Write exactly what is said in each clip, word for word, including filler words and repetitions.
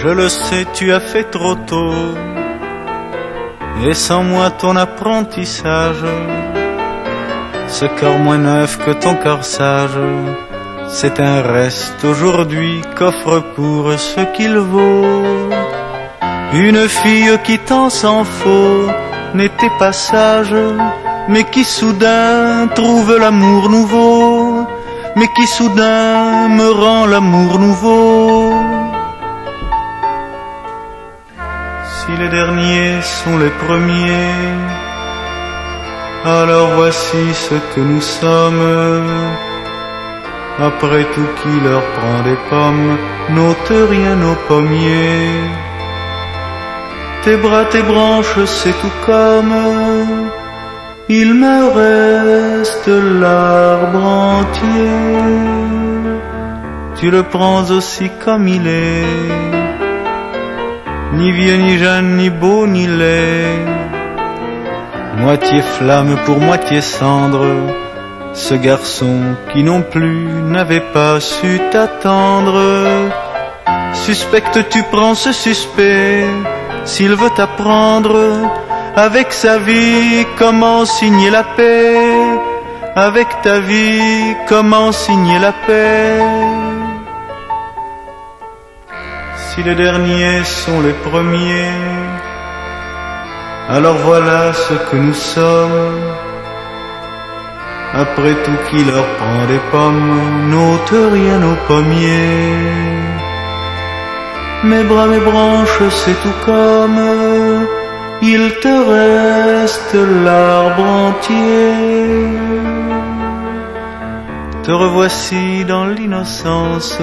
Je le sais, tu as fait trop tôt, et sans moi ton apprentissage, ce cœur moins neuf que ton cœur sage, c'est un reste aujourd'hui qu'offre pour ce qu'il vaut. Une fille qui tant s'en faut n'était pas sage, mais qui soudain trouve l'amour nouveau, mais qui soudain me rend l'amour nouveau. Si les derniers sont les premiers, alors voici ce que nous sommes. Après tout, qui leur prend des pommes n'ôte rien aux pommiers. Tes bras, tes branches, c'est tout comme il me reste l'arbre entier. Tu le prends aussi comme il est, ni vieux, ni jeune, ni beau, ni laid. Moitié flamme pour moitié cendre, ce garçon qui non plus n'avait pas su t'attendre. Suspecte, tu prends ce suspect, s'il veut t'apprendre avec sa vie comment signer la paix. Avec ta vie, comment signer la paix. Si les derniers sont les premiers, alors voilà ce que nous sommes. Après tout, qui leur prend des pommes n'ôte rien aux pommiers. Mes bras, mes branches, c'est tout comme il te reste l'arbre entier. Te revoici dans l'innocence,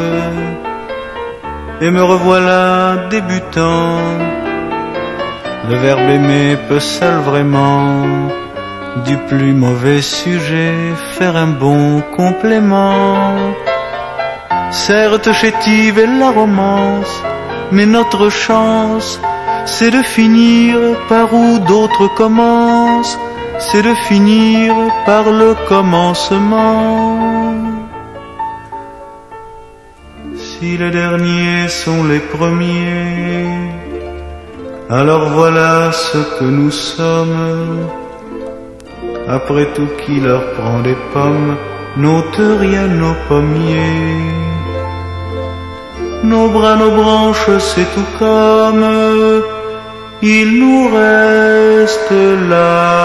et me revoilà débutant. Le verbe aimer peut seul vraiment du plus mauvais sujet faire un bon complément. Certes, chétive est la romance, mais notre chance, c'est de finir par où d'autres commencent, c'est de finir par le commencement. Si les derniers sont les premiers, alors voilà ce que nous sommes. Après tout, qui leur prend des pommes n'ôte rien aux pommiers. Nos bras, nos branches, c'est tout comme il nous reste là.